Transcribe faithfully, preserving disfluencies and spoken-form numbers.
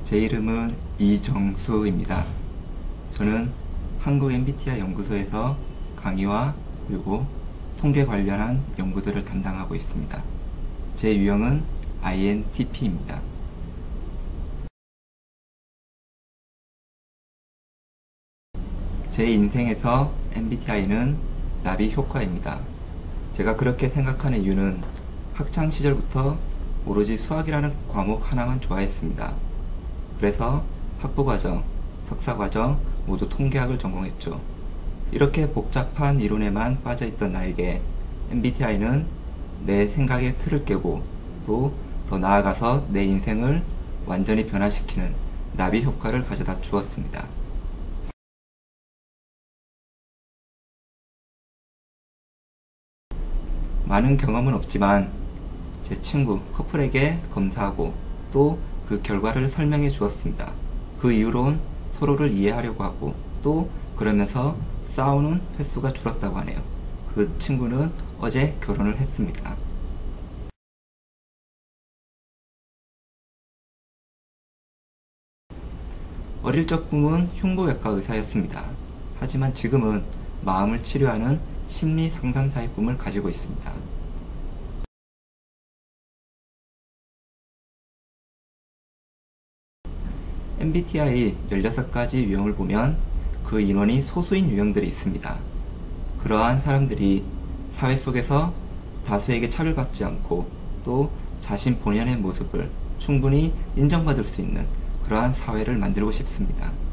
제 이름은 이정수입니다. 저는 한국 엠비티아이 연구소에서 강의와 그리고 통계 관련한 연구들을 담당하고 있습니다. 제 유형은 아이엔티피입니다. 제 인생에서 엠비티아이는 나비 효과입니다. 제가 그렇게 생각하는 이유는 학창 시절부터 오로지 수학이라는 과목 하나만 좋아했습니다. 그래서 학부과정, 석사과정 모두 통계학을 전공했죠. 이렇게 복잡한 이론에만 빠져있던 나에게 엠비티아이는 내 생각의 틀을 깨고 또 더 나아가서 내 인생을 완전히 변화시키는 나비 효과를 가져다 주었습니다. 많은 경험은 없지만 제 친구 커플에게 검사하고 또 그 결과를 설명해 주었습니다. 그 이후론 서로를 이해하려고 하고 또 그러면서 싸우는 횟수가 줄었다고 하네요. 그 친구는 어제 결혼을 했습니다. 어릴 적 꿈은 흉부외과 의사였습니다. 하지만 지금은 마음을 치료하는 심리 상담사의 꿈을 가지고 있습니다. 엠비티아이 열여섯 가지 유형을 보면 그 인원이 소수인 유형들이 있습니다. 그러한 사람들이 사회 속에서 다수에게 차별받지 않고 또 자신 본연의 모습을 충분히 인정받을 수 있는 그러한 사회를 만들고 싶습니다.